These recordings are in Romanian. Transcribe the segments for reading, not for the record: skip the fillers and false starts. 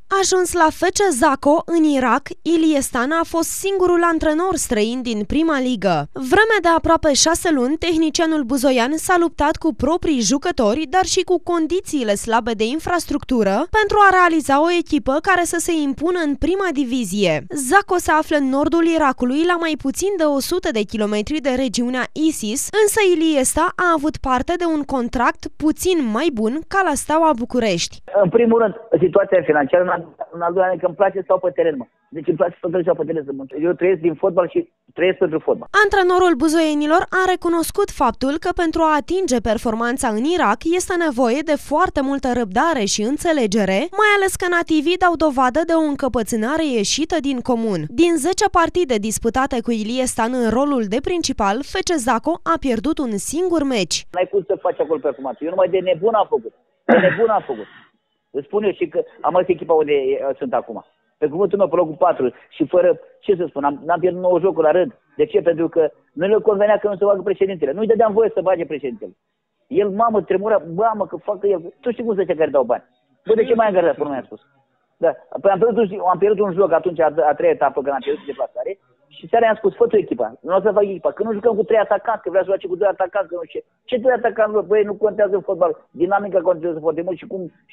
Ajuns la FC Zako, în Irak, Ilie Stan a fost singurul antrenor străin din prima ligă. Vreme de aproape 6 luni, tehnicianul buzoian s-a luptat cu proprii jucători, dar și cu condițiile slabe de infrastructură, pentru a realiza o echipă care să se impună în prima divizie. Zako se află în nordul Irakului, la mai puțin de 100 de kilometri de regiunea ISIS, însă Ilie Stan a avut parte de un contract puțin mai bun ca la Steaua București. În primul rând, situația financiară, în al doilea rând, că îmi place să stau pe teren, Deci îmi place să stau pe teren. Eu trăiesc din fotbal și trăiesc pentru fotbal. Antrenorul buzoienilor a recunoscut faptul că pentru a atinge performanța în Irak este nevoie de foarte multă răbdare și înțelegere, mai ales că nativii dau dovadă de o încăpățânare ieșită din comun. Din 10 partide disputate cu Ilie Stan în rolul de principal, FC Zako a pierdut un singur meci. N-ai cum să faci acolo performanță. Eu numai de nebun am făcut. De nebun am făcut. Îți spun eu și că am ales echipa unde sunt acum. Pe cuvântul meu, pe locul 4 și fără, ce să spun, n-am pierdut 9 jocuri la rând. De ce? Pentru că nu le convenea că nu se bagă președintele. Nu-i dădeam voie să bage președintele. El, mamă, tremura, mamă, că facă el. Tu știi cum să care dau bani. Bă, de ce mai îngardat, până mi-a spus? Da. Păi am pierdut un joc atunci, a treia etapă, când am pierdut deplasare. Și seara i-am spus, fă tu echipa, nu o să fac echipa, că nu jucăm cu 3 atacanți, că vrea să joace cu 2 atacanți, că nu știu ce 2 atacanți, băi, nu contează în fotbal, dinamica contează foarte mult și cum și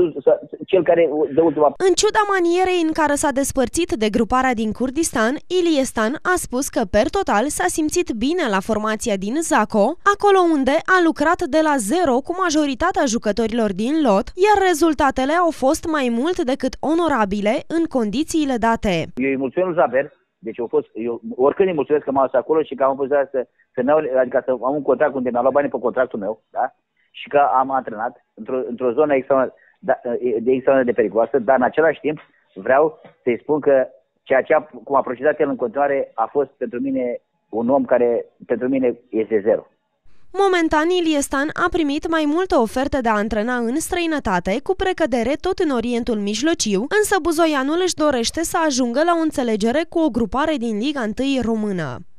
cel care de ultima. În ciuda manierei în care s-a despărțit de gruparea din Kurdistan, Ilie Stan a spus că per total s-a simțit bine la formația din Zako, acolo unde a lucrat de la zero cu majoritatea jucătorilor din lot, iar rezultatele au fost mai mult decât onorabile în condițiile date. Eu îi mulțumesc lui Jaber. Deci eu oricând îi mulțumesc că m-am dus acolo și că am pus adică să am un contract unde mi-a luat banii pe contractul meu, da? Și că am antrenat într-o zonă extraordinar de periculoasă, dar în același timp vreau să-i spun că cum a procedat el în continuare a fost pentru mine un om care pentru mine este zero. Momentan, Ilie Stan a primit mai multe oferte de a antrena în străinătate, cu precădere tot în Orientul Mijlociu, însă buzoianul își dorește să ajungă la o înțelegere cu o grupare din Liga 1 română.